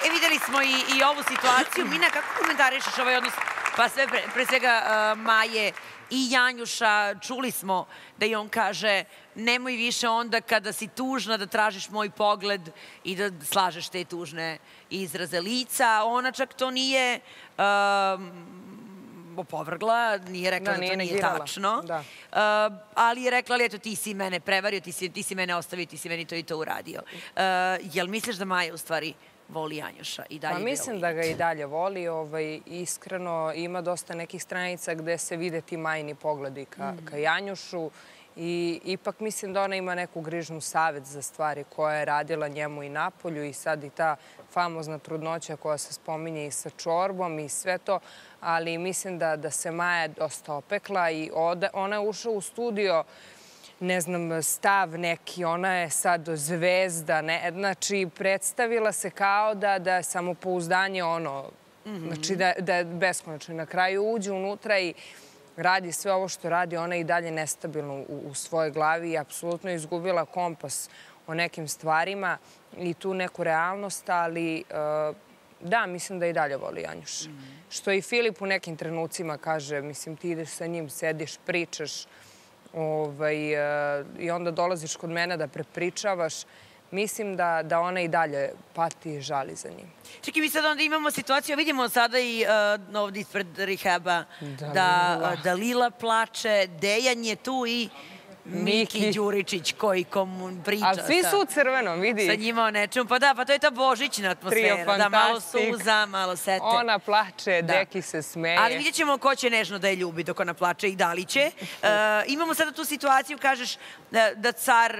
videli smo i ovu situaciju. Mina, kako komentarišeš ovaj odnos, pa sve pre svega Maje i Janjuša? Čuli smo da i on kaže nemoj više onda kada si tužna da tražiš moj pogled i da slažeš te tužne izraze lica. Ona čak to nije opovrgla, nije rekla da to nije tačno, ali je rekla, ali eto, ti si mene prevario, ti si mene ostavio, ti si meni to i to uradio. Jel misliš da Maja u stvari voli Janjuša i dalje? Pa mislim da ga i dalje voli. Iskreno, ima dosta nekih stranica gde se vide ti Majini pogledi ka Janjušu i ipak mislim da ona ima neku grižnu savest za stvari koje je radila njemu i napolju i sad i ta famozna trudnoća koja se spominje i sa čorbom i sve to, ali mislim da se Maja dosta opekla i ona je ušla u studio, ne znam, stav neki, ona je sad zvezda, znači predstavila se kao da je samopouzdanje ono, znači da je beskonačno. Na kraju uđe unutra i radi sve ovo što radi, ona je i dalje nestabilna u svojoj glavi i apsolutno izgubila kompas o nekim stvarima i tu neku realnost, ali da, mislim da i dalje voli Janjuša. Što i Filip u nekim trenucima kaže, mislim, ti ideš sa njim, sediš, pričaš i onda dolaziš kod mene da prepričavaš. Mislim da ona i dalje pati i žali za njim. Čekaj, mi sad onda imamo situaciju, vidimo sada i ovdje ispred rehaba da Lila plače, Dejan je tu i Miki Đuričić koji priča. Ali svi su u crvenom, vidi. Sa njima o nečemu. Pa da, pa to je ta božićna atmosfera. Da, malo suza, malo sete. Ona plače, Deki se smeje. Ali vidjet ćemo ko će nežno da je ljubi dok ona plače i da li će. Imamo sada tu situaciju, kažeš da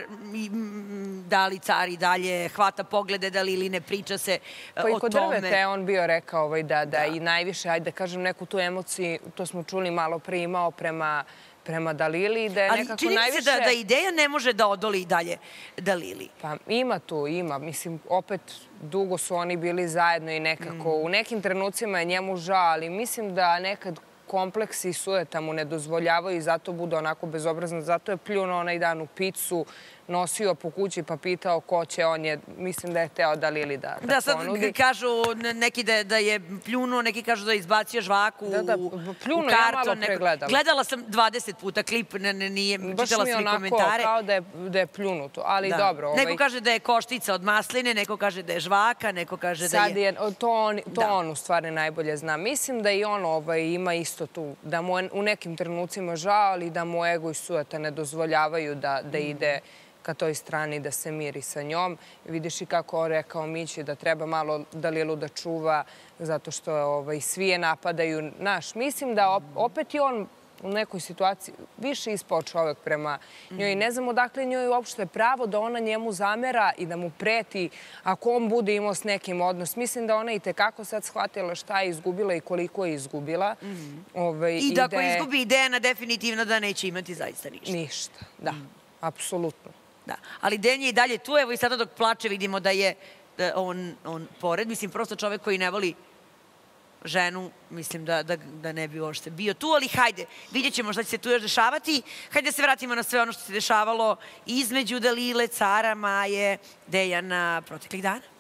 da li car i dalje hvata poglede, da li ili ne priča se o tome. Pa i kod Drveta je on bio rekao da i najviše, ajde da kažem, neku tu emociju, to smo čuli malo pre, imao prema Dalili i da je nekako najviše... Ali čini mi se da ideja ne može da odoli i dalje Dalili. Pa ima tu, ima. Mislim, opet dugo su oni bili zajedno i nekako u nekim trenucima je njemu žao, ali mislim da nekad kompleksi i sujeta mu ne dozvoljavaju i zato bude onako bezobrazno. Zato je pljunuo onaj dan u picu, nosio po kući pa pitao ko će, on je, mislim da je teo Dalili da ponudi. Da, sad kažu neki da je pljunuo, neki kažu da je izbacio žvaku u karton. Pljunuo, ja malo pregledala. Gledala sam 20 puta klip, nije čitala svi komentare. Baš mi je onako kao da je pljunuto, ali dobro. Neko kaže da je koštica od masline, neko kaže da je žvaka, neko kaže da je... To on u stvari najbolje zna. Mislim da i on ima isto tu, da mu u nekim trenucima žao, ali da mu ego i sujeta ne dozvoljavaju da ide ka toj strani, da se miri sa njom. Vidiš i kako on rekao Mići da treba malo Dalilu da čuva, zato što svi je napadaju. Mislim da opet je on u nekoj situaciji više ispao čovek prema njoj. Ne znam odakle njoj uopšte pravo da ona njemu zamera i da mu preti ako on bude imao s nekim odnos. Mislim da ona i tekako sad shvatila šta je izgubila i koliko je izgubila. I da ako izgubi Dejana, definitivno da neće imati zaista ništa. Ništa, da. Apsolutno. Da, ali Dejan je i dalje tu, evo i sada dok plače vidimo da je on pored. Mislim, prosto čovek koji ne voli ženu, mislim da ne bi uopšte bio tu, ali hajde, vidjet ćemo šta će se tu još dešavati. Hajde da se vratimo na sve ono što se dešavalo između Dalile, cara, Maje, Dejana proteklih dana.